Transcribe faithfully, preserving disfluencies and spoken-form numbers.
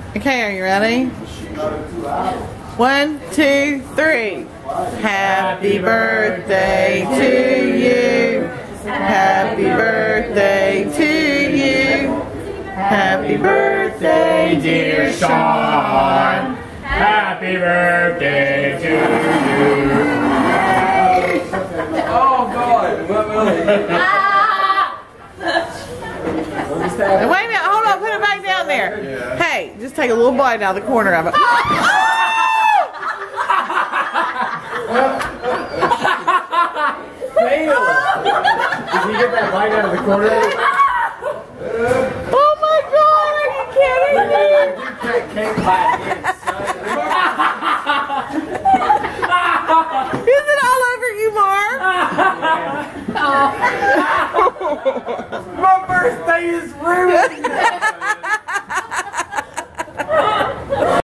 Okay, are you ready? One, two, three. Happy birthday to you. Happy birthday to you. Happy birthday, dear Sean. Happy birthday to you. Oh God! What Wait a minute, hold on, put it back down there. Yeah. Hey, just take a little bite out of the corner of it. Fail! Did you get that bite out of the corner?